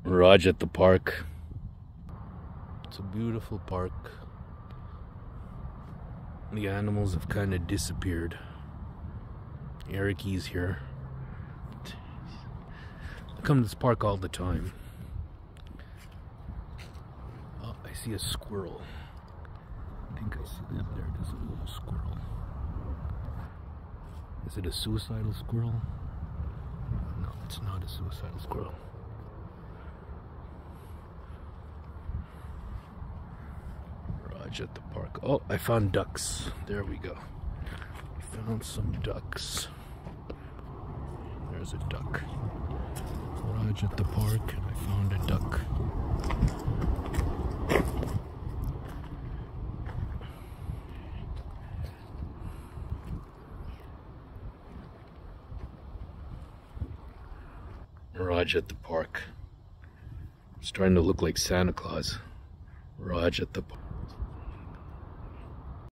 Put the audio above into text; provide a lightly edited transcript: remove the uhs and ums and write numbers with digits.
Raj at the park. It's a beautiful park. The animals have kind of disappeared. Eric's here. I come to this park all the time. Oh, I see a squirrel. I think I see that there. There's a little squirrel. Is it a suicidal squirrel? No, it's not a suicidal squirrel. Raj at the park. Oh, I found ducks. There we go. I found some ducks. There's a duck. Raj at the park, and I found a duck. Raj at the park. It's starting to look like Santa Claus. Raj at the park.